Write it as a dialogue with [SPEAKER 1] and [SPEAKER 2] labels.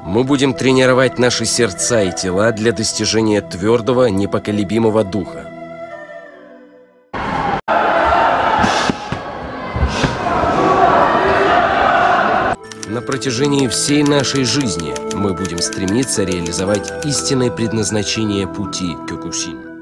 [SPEAKER 1] Мы будем тренировать наши сердца и тела для достижения твердого, непоколебимого духа. На протяжении всей нашей жизни мы будем стремиться реализовать истинное предназначение пути Кёкусин.